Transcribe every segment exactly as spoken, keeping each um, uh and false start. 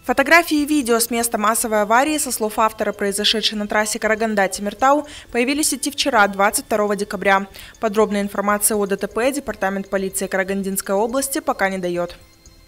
Фотографии и видео с места массовой аварии, со слов автора, произошедшей на трассе Караганда-Темиртау, появились в сети вчера, двадцать второго декабря. Подробная информация о ДТП Департамент полиции Карагандинской области пока не дает.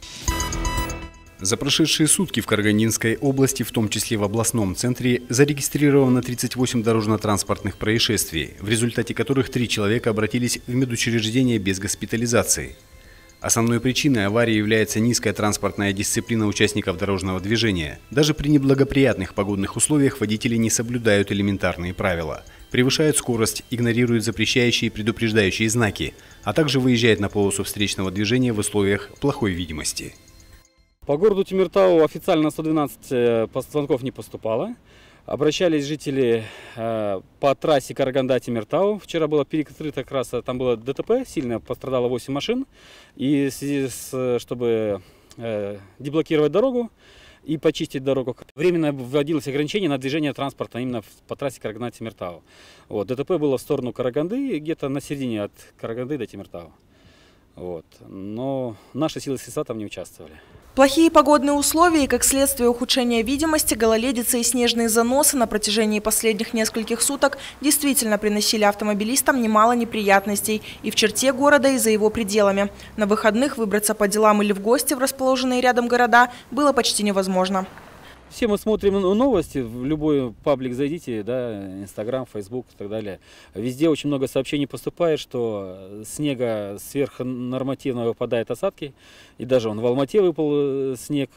За прошедшие сутки в Карагандинской области, в том числе в областном центре, зарегистрировано тридцать восемь дорожно-транспортных происшествий, в результате которых три человека обратились в медучреждение без госпитализации. Основной причиной аварии является низкая транспортная дисциплина участников дорожного движения. Даже при неблагоприятных погодных условиях водители не соблюдают элементарные правила. Превышают скорость, игнорируют запрещающие и предупреждающие знаки, а также выезжают на полосу встречного движения в условиях плохой видимости. По городу Темиртау официально сто двенадцать звонков не поступало. Обращались жители э, по трассе Караганда-Темиртау. Вчера была перекрыта как раз, там было ДТП, сильно пострадало восемь машин. И в связи с, чтобы э, деблокировать дорогу и почистить дорогу, временно вводилось ограничение на движение транспорта именно по трассе Караганда-Темиртау. Вот, ДТП было в сторону Караганды, где-то на середине от Караганды до Темиртау. Вот. Но наши силы средства там не участвовали. Плохие погодные условия и, как следствие, ухудшения видимости, гололедица и снежные заносы на протяжении последних нескольких суток действительно приносили автомобилистам немало неприятностей и в черте города, и за его пределами. На выходных выбраться по делам или в гости в расположенные рядом города было почти невозможно. Все мы смотрим новости, в любой паблик зайдите, да, Инстаграм, Фейсбук и так далее. Везде очень много сообщений поступает, что снега сверхнормативно выпадает осадки. И даже он в Алмате выпал снег,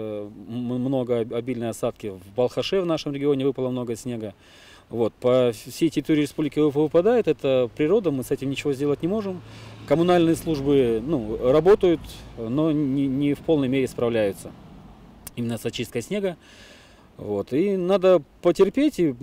много обильные осадки. В Балхаше в нашем регионе выпало много снега. Вот, по всей территории республики выпадает, это природа, мы с этим ничего сделать не можем. Коммунальные службы ну, работают, но не, не в полной мере справляются. Именно с очисткой снега. Вот. И надо потерпеть и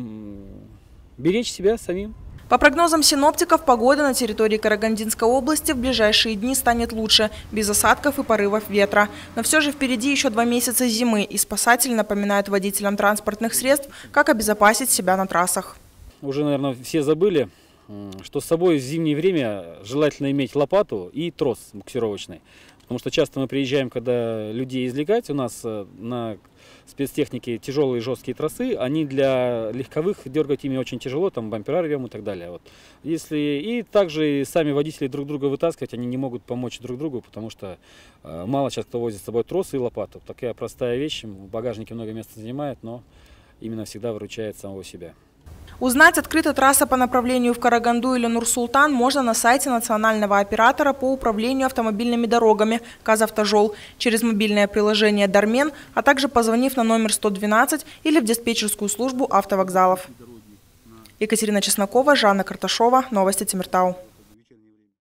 беречь себя самим. По прогнозам синоптиков, погода на территории Карагандинской области в ближайшие дни станет лучше, без осадков и порывов ветра. Но все же впереди еще два месяца зимы, и спасатели напоминают водителям транспортных средств, как обезопасить себя на трассах. Уже, наверное, все забыли, что с собой в зимнее время желательно иметь лопату и трос буксировочный. Потому что часто мы приезжаем, когда людей извлекать, у нас на спецтехнике тяжелые жесткие тросы, они для легковых дергать ими очень тяжело, там бампера рвем и так далее. Вот. Если, и также и сами водители друг друга вытаскивать, они не могут помочь друг другу, потому что э, мало сейчас кто возит с собой трос и лопату. Такая простая вещь, в багажнике много места занимает, но именно всегда выручает самого себя. Узнать, открыта трасса по направлению в Караганду или Нур-Султан, можно на сайте национального оператора по управлению автомобильными дорогами «Казавтожол» через мобильное приложение «Дармен», а также позвонив на номер сто двенадцать или в диспетчерскую службу автовокзалов. Екатерина Чеснокова, Жанна Карташова. Новости Темиртау.